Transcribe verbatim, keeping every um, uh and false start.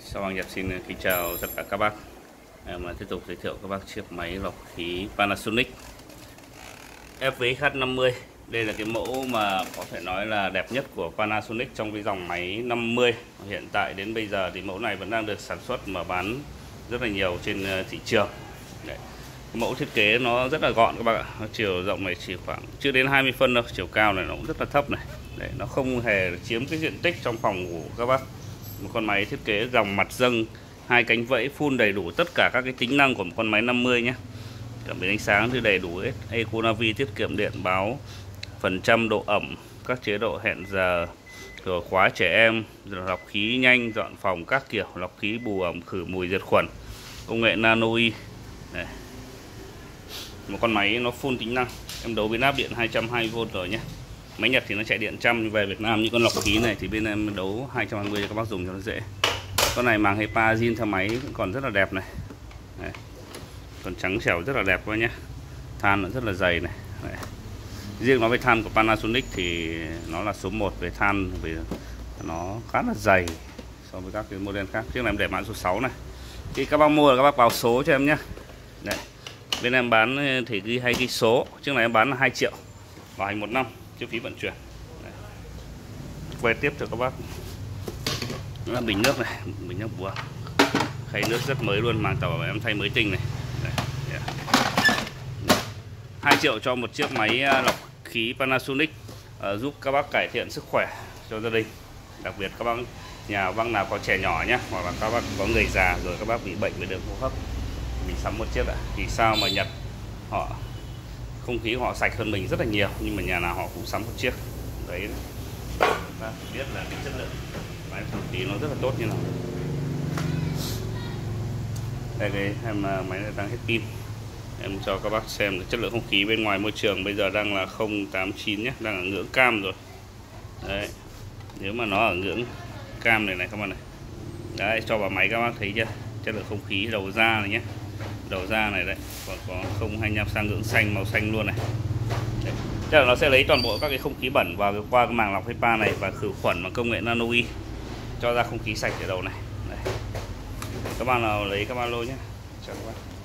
Sao Hoàng Nhật xin kính chào tất cả các bác. Em tiếp tục giới thiệu các bác chiếc máy lọc khí Panasonic ép vê ích hát năm mươi. Đây là cái mẫu mà có thể nói là đẹp nhất của Panasonic trong cái dòng máy năm mươi. Hiện tại đến bây giờ thì mẫu này vẫn đang được sản xuất mà bán rất là nhiều trên thị trường. Đấy. Mẫu thiết kế nó rất là gọn các bác ạ. Nó chiều rộng này chỉ khoảng chưa đến hai mươi phân đâu, chiều cao này nó cũng rất là thấp này. Đấy, nó không hề chiếm cái diện tích trong phòng ngủ các bác. Một con máy thiết kế dòng mặt dâng, hai cánh vẫy, full đầy đủ tất cả các cái tính năng của một con máy năm mươi nhé. Cảm biến ánh sáng thì đầy đủ hết, Econavi tiết kiệm điện, báo phần trăm độ ẩm, các chế độ hẹn giờ, rồi khóa trẻ em, rồi lọc khí nhanh, dọn phòng các kiểu, lọc khí bù ẩm, khử mùi diệt khuẩn, công nghệ nano i. Đây. Một con máy nó full tính năng, em đấu biến áp điện hai trăm hai mươi vôn rồi nhé. Máy Nhật thì nó chạy điện trăm, về Việt Nam như con lọc khí này thì bên em đấu hai trăm hai mươi cho các bác dùng cho nó dễ. Con này màng HEPA zin theo máy cũng còn rất là đẹp này. Đây. Còn trắng trẻo rất là đẹp quá nhé. Than nó rất là dày này. Đây. Riêng nói về than của Panasonic thì nó là số một về than, vì nó khá là dày so với các cái model khác. Trước này em để mã số sáu này. Khi các bác mua là các bác báo số cho em nhé. Đây. Bên em bán thì ghi hay ghi số. Trước này em bán là hai triệu, bảo hành một năm, chi phí vận chuyển. Đây. Quay tiếp cho các bác. Đó là bình nước này, bình nước bùa, khay nước rất mới luôn, màng tàu em thay mới tinh này. Đây. Yeah. hai triệu cho một chiếc máy lọc khí Panasonic, uh, giúp các bác cải thiện sức khỏe cho gia đình. Đặc biệt các bác nhà bác nào có trẻ nhỏ nhé, hoặc là các bác có người già rồi các bác bị bệnh về đường hô hấp, mình sắm một chiếc ạ. Vì sao mà Nhật họ không khí họ sạch hơn mình rất là nhiều, nhưng mà nhà nào họ cũng sắm một chiếc. Đấy, ta biết là cái chất lượng máy không khí nó rất là tốt như nào. Đây cái em máy này đang hết pin, em cho các bác xem chất lượng không khí bên ngoài môi trường bây giờ đang là không tám chín nhé, đang ở ngưỡng cam rồi. Đấy, nếu mà nó ở ngưỡng cam này này các bạn này, đấy, cho vào máy các bác thấy chưa, chất lượng không khí đầu ra này nhé, đầu ra này đấy, còn có không hai mươi lăm sang ngưỡng xanh, màu xanh luôn này. Đấy. Tức là nó sẽ lấy toàn bộ các cái không khí bẩn vào qua cái màng lọc HEPA này và khử khuẩn bằng công nghệ nano i, cho ra không khí sạch ở đầu này. Đấy. Các bạn nào lấy các ba lô nhé. Chào các bạn.